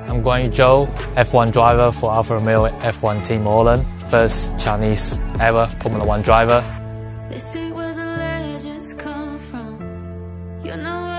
I'm Guan Yu Zhou, F1 driver for Alfa Romeo F1 Team Holland, first Chinese ever Formula 1 driver. They say where the legends come from. You know